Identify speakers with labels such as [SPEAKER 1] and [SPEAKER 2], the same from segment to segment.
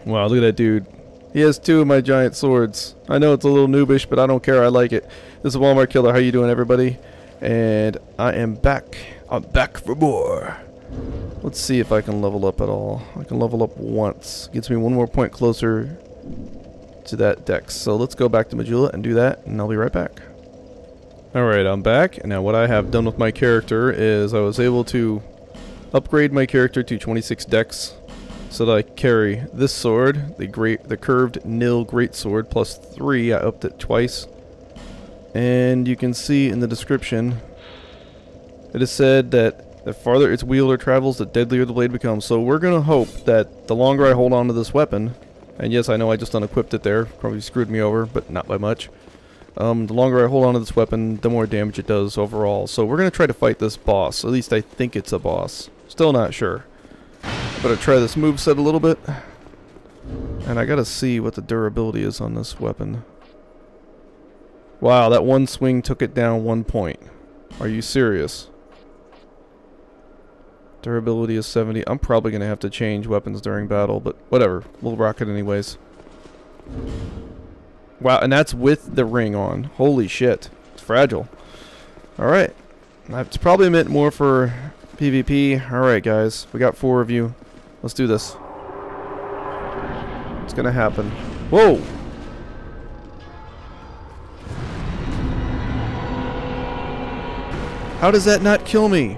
[SPEAKER 1] Wow, look at that dude. He has two of my giant swords. I know it's a little noobish, but I don't care. I like it. This is Walmart Killer. How you doing, everybody? And I am back. I'm back for more. Let's see if I can level up at all. I can level up once. Gets me one more point closer to that dex. So let's go back to Majula and do that, and I'll be right back. Alright, I'm back. And now what I have done with my character is I was able to upgrade my character to 26 dex so that I carry this sword, the curved Nil Greatsword, plus 3. I upped it twice. And you can see in the description, it is said that the farther its wielder travels, the deadlier the blade becomes. So we're going to hope that the longer I hold on to this weapon, and yes, I know I just unequipped it there, probably screwed me over, but not by much. The longer I hold on to this weapon, the more damage it does overall. So we're going to try to fight this boss. At least I think it's a boss. Still not sure. Better try this moveset a little bit. And I gotta see what the durability is on this weapon. Wow, that one swing took it down 1 point. Are you serious? Durability is 70. I'm probably gonna have to change weapons during battle, but whatever. We'll rock it anyways. Wow, and that's with the ring on. Holy shit. It's fragile. Alright. It's probably meant more for PvP. Alright, guys. We got 4 of you. Let's do this. It's gonna happen. Whoa! How does that not kill me?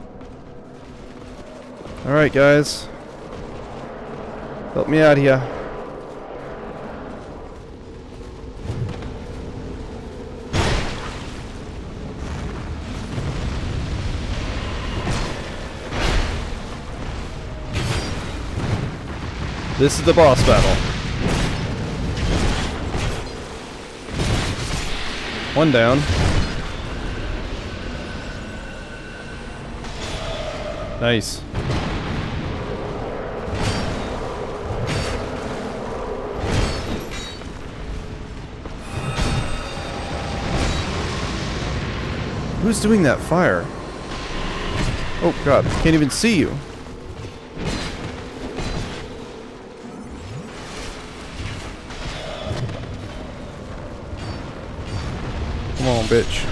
[SPEAKER 1] Alright, guys. Help me out here. This is the boss battle. One down. Nice. Who's doing that fire? Oh god, can't even see you. Come on, bitch.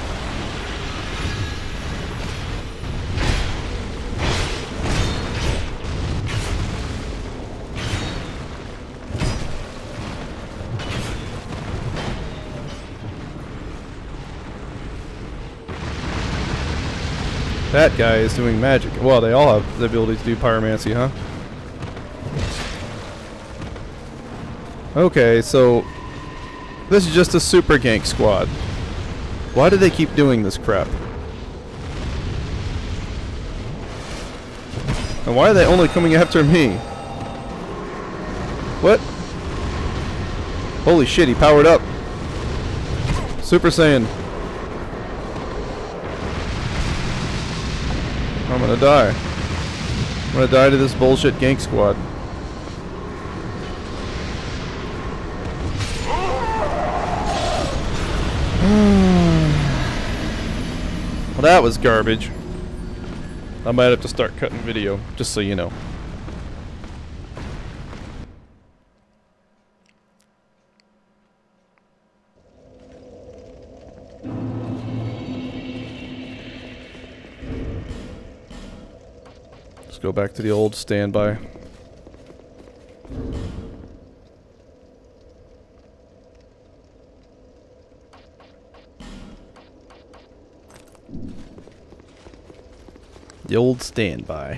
[SPEAKER 1] That guy is doing magic. Well, they all have the ability to do pyromancy, huh? Okay, so this is just a super gank squad. Why do they keep doing this crap? And why are they only coming after me? What? Holy shit, he powered up. Super Saiyan. I'm gonna die. I'm gonna die to this bullshit gank squad. Well, that was garbage. I might have to start cutting video, just so you know. Let's go back to the old standby. The old standby.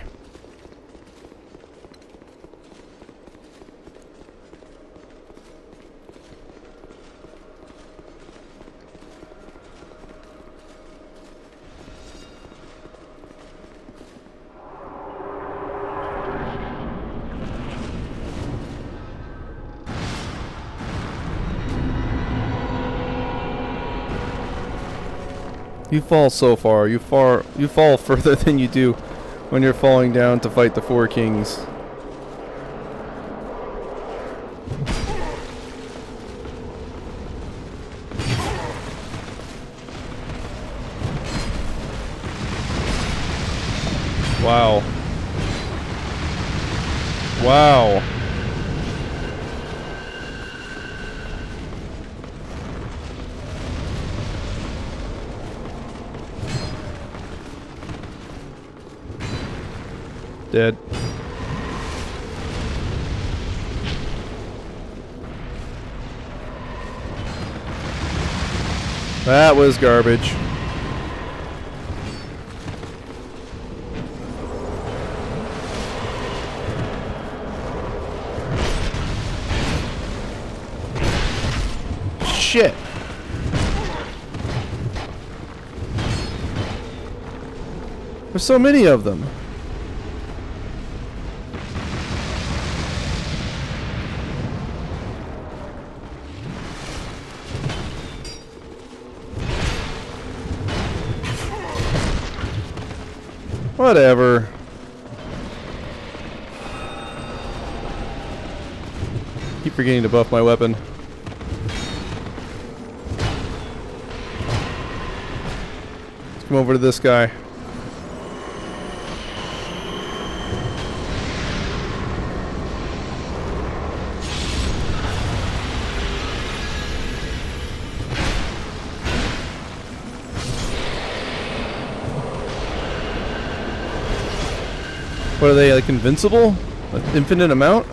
[SPEAKER 1] You fall so far. You fall further than you do when you're falling down to fight the Four Kings. Wow. Wow. Dead. That was garbage. Shit. There's so many of them. Whatever. Keep forgetting to buff my weapon. Let's come over to this guy. What are they, like invincible? An infinite amount?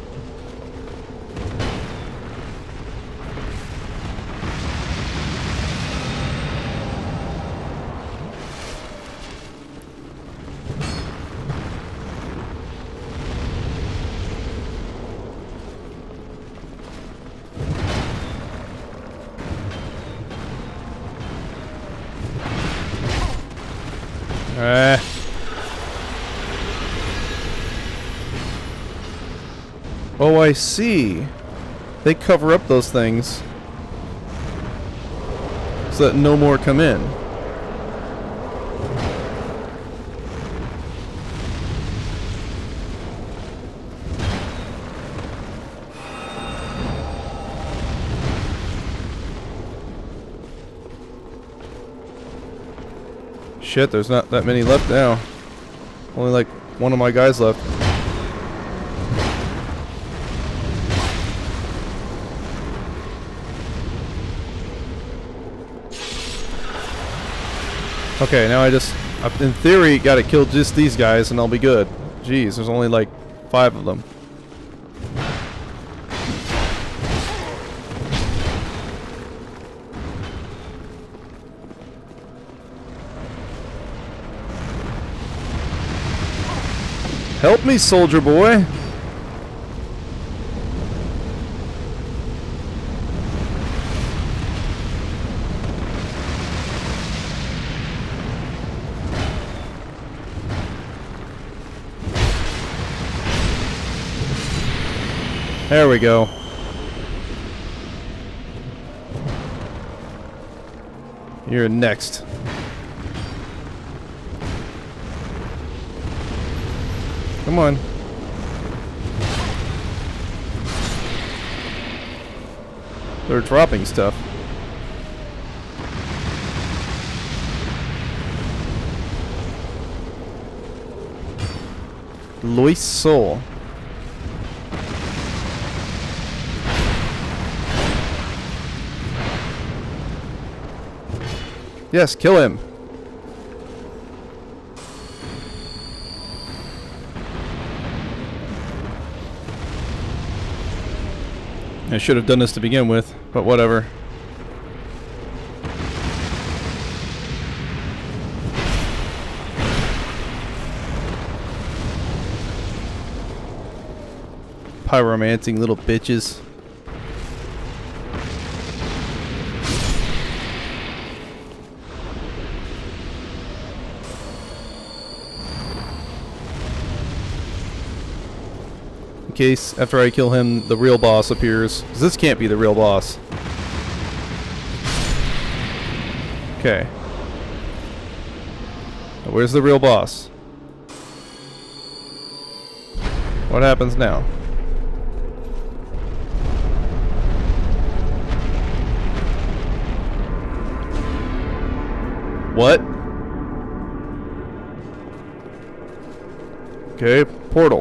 [SPEAKER 1] Oh, I see. They cover up those things so that no more come in. Shit, there's not that many left now. Only like one of my guys left. Okay, now I just, in theory, gotta kill just these guys and I'll be good. Jeez, there's only like 5 of them. Help me, soldier boy! There we go. You're next. Come on. They're dropping stuff. Lois Soul. Yes, kill him. I should have done this to begin with, but whatever. Pyromancing little bitches. Case after I kill him, the real boss appears. 'Cause this can't be the real boss. Okay. Now where's the real boss? What happens now? What? Okay, portal.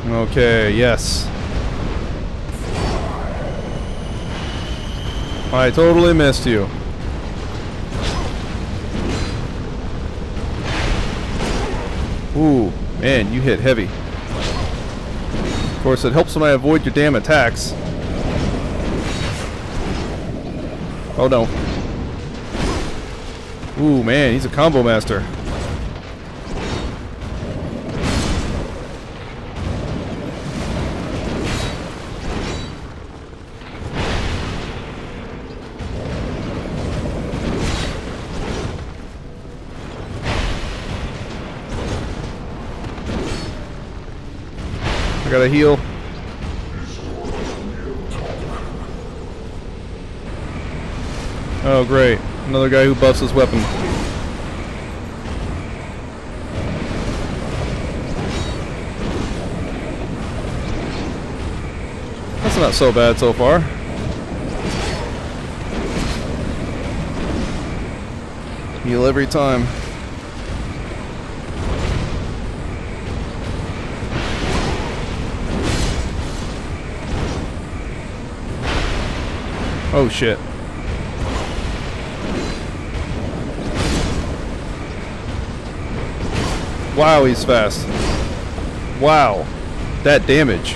[SPEAKER 1] Okay, yes. I totally missed you. Ooh, man, you hit heavy. Of course, it helps when I avoid your damn attacks. Oh no. Ooh, man, he's a combo master. I gotta heal. Oh great, another guy who buffs his weapon. That's not so bad so far. Heal every time. Oh shit. Wow, he's fast. Wow. That damage.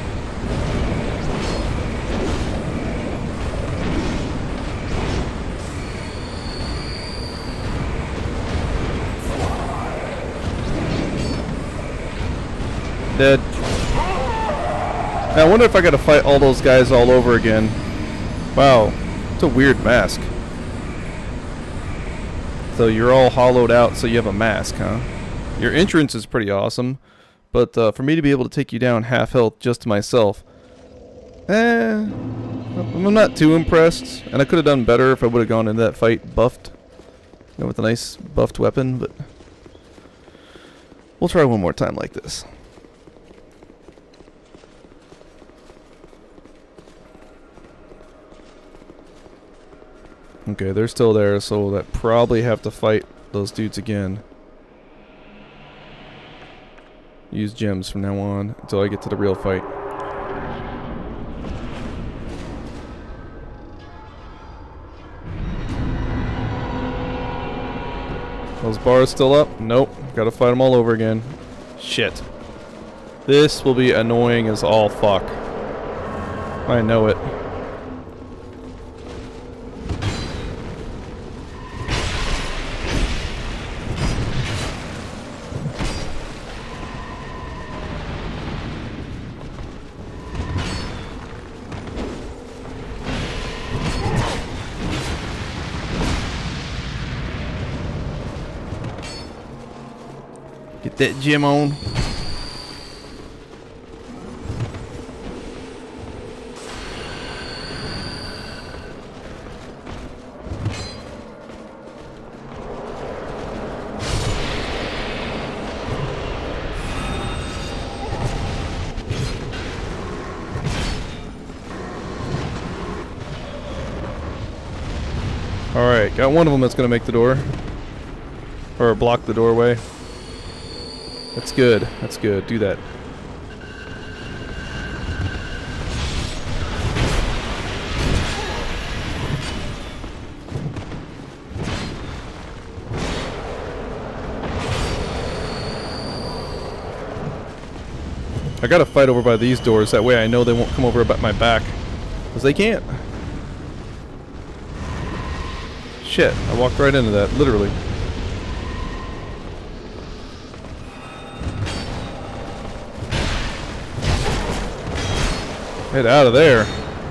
[SPEAKER 1] Dead. Now I wonder if I gotta fight all those guys all over again. Wow, it's a weird mask. So you're all hollowed out, so you have a mask, huh? Your entrance is pretty awesome, but for me to be able to take you down half health just to myself, I'm not too impressed. And I could have done better if I would have gone into that fight buffed, you know, with a nice buffed weapon. But we'll try one more time like this. Okay, they're still there, so we'll probably have to fight those dudes again. Use gems from now on until I get to the real fight. Those bars still up? Nope. Gotta fight them all over again. Shit. This will be annoying as all fuck. I know it. Get that gem on. Alright, got one of them that's gonna make the door. Or block the doorway. That's good. That's good. Do that. I gotta fight over by these doors. That way I know they won't come over about my back. Because they can't. Shit. I walked right into that. Literally. Get out of there.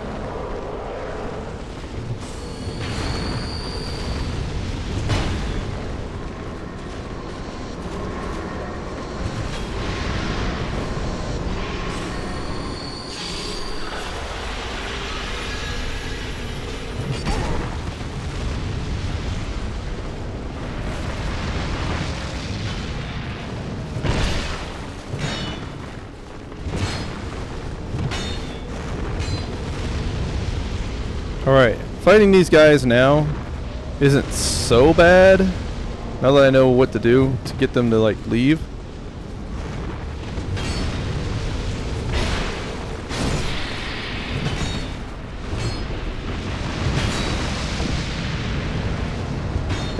[SPEAKER 1] Alright, fighting these guys now isn't so bad, now that I know what to do to get them to, like, leave.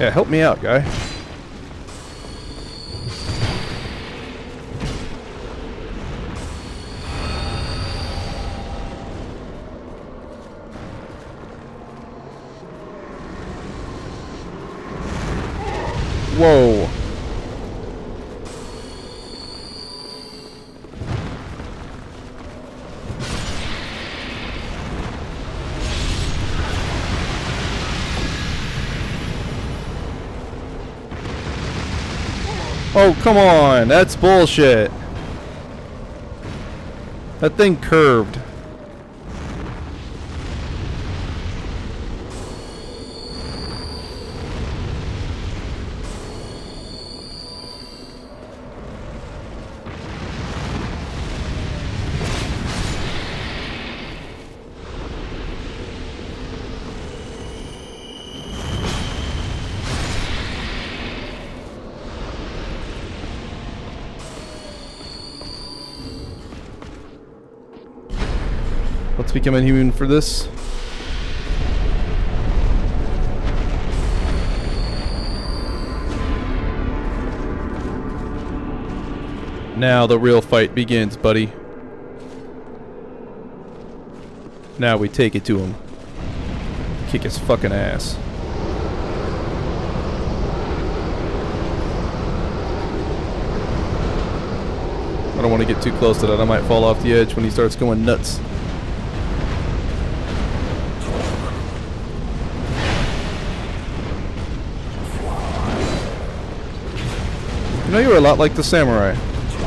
[SPEAKER 1] Yeah, help me out, guy. Whoa. Oh, come on. That's bullshit. That thing curved. Let's become a human for this. Now the real fight begins, buddy. Now we take it to him. Kick his fucking ass. I don't want to get too close to that. I might fall off the edge when he starts going nuts. You know, you're a lot like the samurai.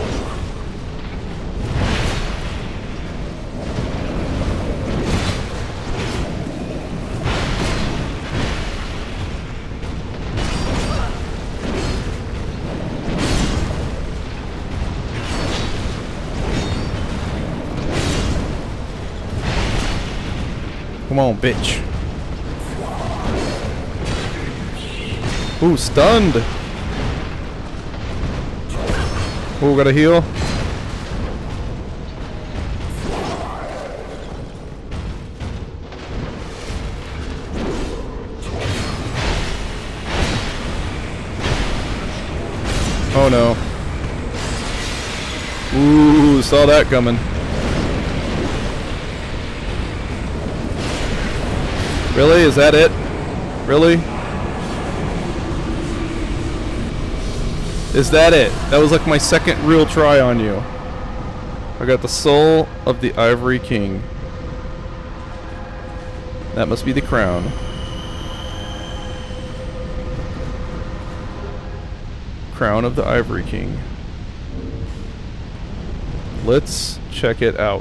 [SPEAKER 1] Come on, bitch. Ooh, stunned. Ooh, got a heal. Oh no. Ooh, saw that coming. Really? Is that it? Really? Is that it? That was like my second real try on you. I got the soul of the Ivory King. That must be the crown. Crown of the Ivory King. Let's check it out.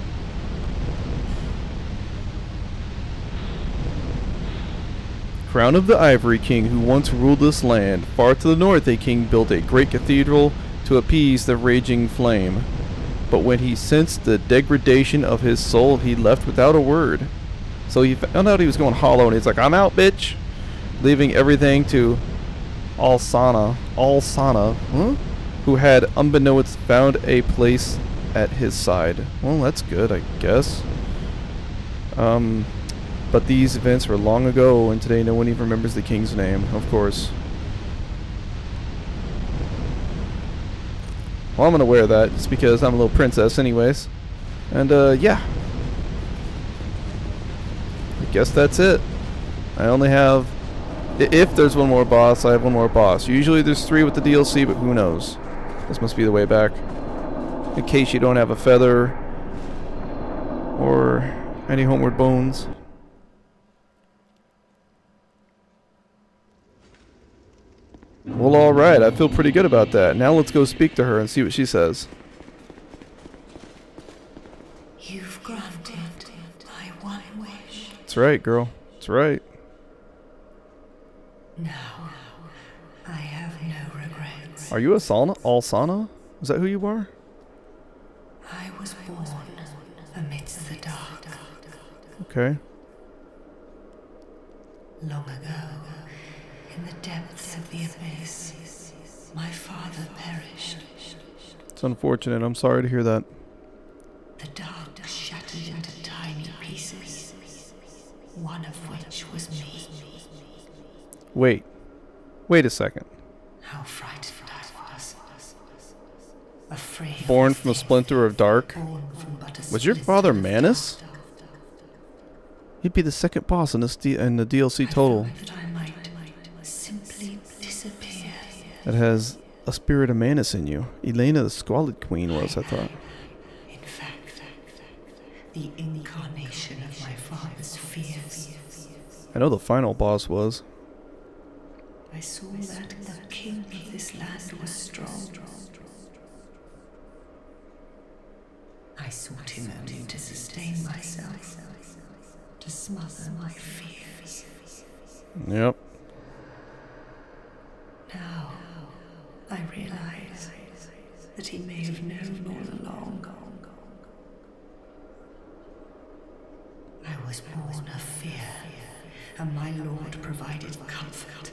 [SPEAKER 1] Crown of the Ivory King, who once ruled this land. Far to the north, a king built a great cathedral to appease the raging flame. But when he sensed the degradation of his soul, he left without a word. So he found out he was going hollow, and he's like, I'm out, bitch! Leaving everything to Alsana, who had, unbeknownst, found a place at his side. Well, that's good, I guess. But these events were long ago, and today no one even remembers the king's name, of course. Well, I'm gonna wear that, just because I'm a little princess anyways. And, yeah. I guess that's it. I only have... If there's one more boss, I have one more boss. Usually there's 3 with the DLC, but who knows. This must be the way back. In case you don't have a feather, or any homeward bones. Well, alright, I feel pretty good about that. Now let's go speak to her and see what she says.
[SPEAKER 2] You've granted my one wish.
[SPEAKER 1] That's right, girl. That's right.
[SPEAKER 2] Now, I have no regrets.
[SPEAKER 1] Are you Alsana? Is that who you are?
[SPEAKER 2] I was born amidst the dark.
[SPEAKER 1] Okay.
[SPEAKER 2] Long ago, in the depths of the abyss, my father perished.
[SPEAKER 1] It's unfortunate. I'm sorry to hear that.
[SPEAKER 2] The dark shattered into tiny pieces, one of which was me.
[SPEAKER 1] Wait. Wait a second.
[SPEAKER 2] How frightened I was. Afraid.
[SPEAKER 1] Born from a splinter of dark. Was your father Manus? He'd be the second boss in the DLC total.
[SPEAKER 2] That I might simply disappear.
[SPEAKER 1] That has a spirit of Manus in you. Elena the Squalid Queen was, I thought.
[SPEAKER 2] In fact, the incarnation of my father's fears.
[SPEAKER 1] I know the final boss was.
[SPEAKER 2] I saw that the king of this land was strong. I sought him only to sustain myself, to smother my fears.
[SPEAKER 1] Yep.
[SPEAKER 2] Now, I realize that he may have known all along. I was born of fear, and my Lord provided comfort.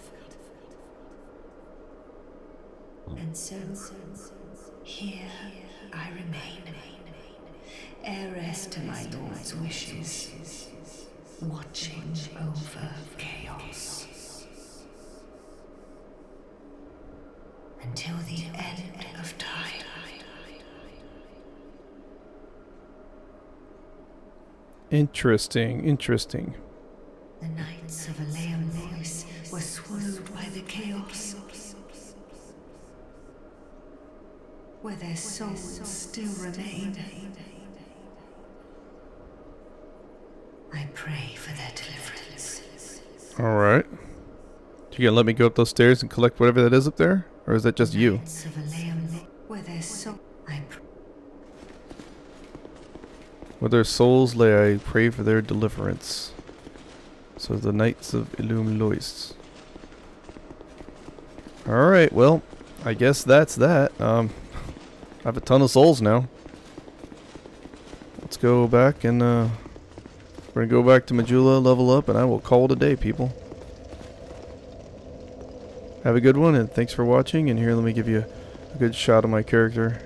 [SPEAKER 2] And so, here I remain, heiress to my Lord's wishes, watching over chaos. Until the end of time.
[SPEAKER 1] Interesting, interesting.
[SPEAKER 2] The Knights of Aleum were swallowed by the chaos, where their souls still remain. I pray for their deliverance.
[SPEAKER 1] Alright. You gonna let me go up those stairs and collect whatever that is up there? Or is that just you?
[SPEAKER 2] Knights of Aleum, where their soul,
[SPEAKER 1] Where their souls lay, I pray for their deliverance. So the Knights of Illum Lois. Alright, well, I guess that's that. I have a ton of souls now. Let's go back and we're gonna go back to Majula, level up, and I will call it a day, people. Have a good one, and thanks for watching. And here, let me give you a good shot of my character.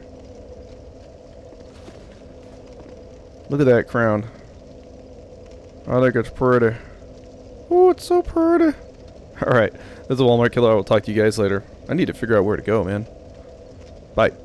[SPEAKER 1] Look at that crown. I think it's pretty. Oh, it's so pretty. Alright, this is Walmart Killer. I will talk to you guys later. I need to figure out where to go, man. Bye.